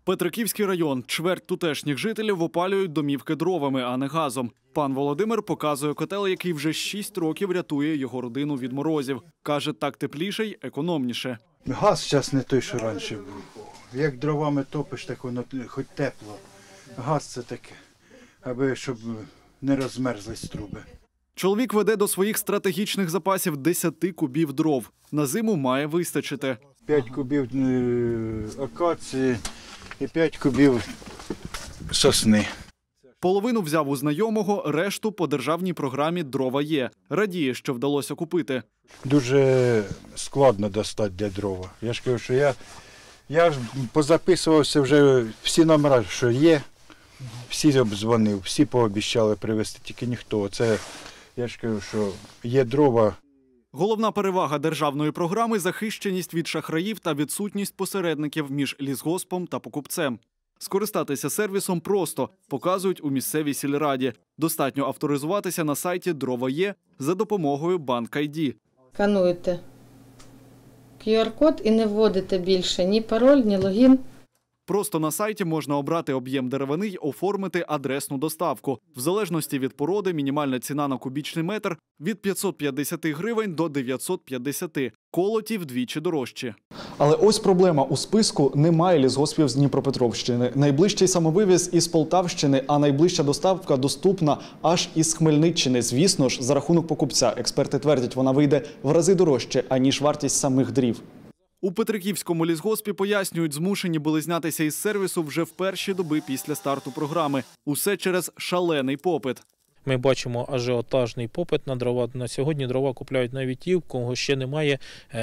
Петриківський район. Чверть тутешніх жителів опалюють домівки дровами, а не газом. Пан Володимир показує котел, який вже 6 років рятує його родину від морозів. Каже, так тепліше й економніше. Газ зараз не той, що раніше був. Як дровами топиш, так воно хоч тепло. Газ це таке, аби щоб не розмерзлись труби. Чоловік веде до своїх стратегічних запасів 10 кубів дров. На зиму має вистачити. 5 кубів акації і 5 кубів сосни. Половину взяв у знайомого, решту по державній програмі «Дрова є». Радіє, що вдалося купити. Дуже складно достати для дрова. Я ж кажу, що я позаписувався вже всі номери, що є. Всі обдзвонив, всі пообіцяли привезти, тільки ніхто. Це, я ж кажу, що є дрова. Головна перевага державної програми – захищеність від шахраїв та відсутність посередників між лісгоспом та покупцем. Скористатися сервісом просто, показують у місцевій сільраді. Достатньо авторизуватися на сайті «Дрова є» за допомогою BankID. Скануєте QR-код і не вводите більше ні пароль, ні логін. Просто на сайті можна обрати об'єм деревини й оформити адресну доставку. В залежності від породи мінімальна ціна на кубічний метр – від 550 гривень до 950. Колоті вдвічі дорожчі. Але ось проблема. У списку немає лісгоспів з Дніпропетровщини. Найближчий самовивіз із Полтавщини, а найближча доставка доступна аж із Хмельниччини. Звісно ж, за рахунок покупця. Експерти твердять, вона вийде в рази дорожче, аніж вартість самих дрів. У Петриківському лісгоспі пояснюють, змушені були знятися із сервісу вже в перші доби після старту програми. Усе через шалений попит. Ми бачимо ажіотажний попит на дрова. На сьогодні дрова купляють навіть ті, у кого ще немає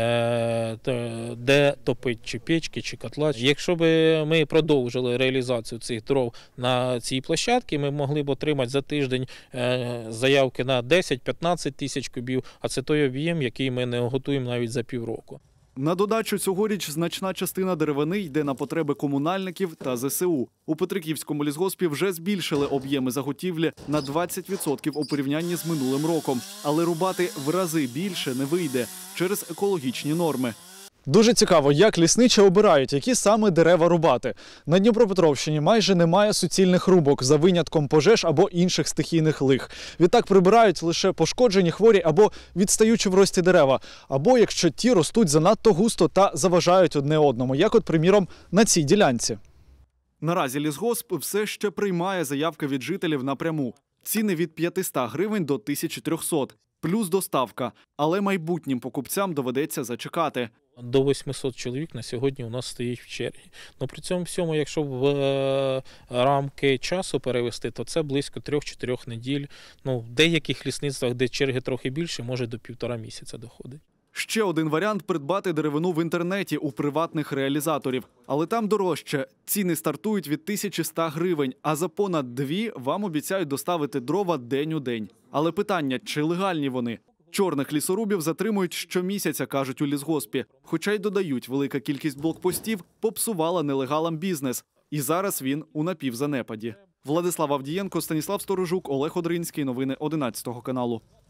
де топити, чи печки, чи котла. Якщо б ми продовжили реалізацію цих дров на цій площадці, ми могли б отримати за тиждень заявки на 10-15 тисяч кубів, а це той об'єм, який ми не готуємо навіть за півроку. На додачу, цьогоріч значна частина деревини йде на потреби комунальників та ЗСУ. У Петриківському лісгоспі вже збільшили об'єми заготівлі на 20% у порівнянні з минулим роком. Але рубати в рази більше не вийде через екологічні норми. Дуже цікаво, як лісничі обирають, які саме дерева рубати. На Дніпропетровщині майже немає суцільних рубок, за винятком пожеж або інших стихійних лих. Відтак прибирають лише пошкоджені, хворі або відстаючі в рості дерева. Або якщо ті ростуть занадто густо та заважають одне одному, як от, приміром, на цій ділянці. Наразі лісгосп все ще приймає заявки від жителів напряму. Ціни від 500 гривень до 1300. Плюс доставка. Але майбутнім покупцям доведеться зачекати. До 800 чоловік на сьогодні у нас стоїть в черзі. Но при цьому всьому, якщо в рамки часу перевести, то це близько 3-4 неділь. В деяких лісництвах, де черги трохи більше, може до 1,5 місяця доходить. Ще один варіант – придбати деревину в інтернеті у приватних реалізаторів. Але там дорожче. Ціни стартують від 1100 гривень, а за понад 2 вам обіцяють доставити дрова день у день. Але питання – чи легальні вони? Чорних лісорубів затримують щомісяця, кажуть у лісгоспі. Хоча й додають, велика кількість блокпостів попсувала нелегалам бізнес. І зараз він у напівзанепаді. Владислав Авдієнко, Станіслав Сторожук, Олег Одринський. Новини 11 каналу.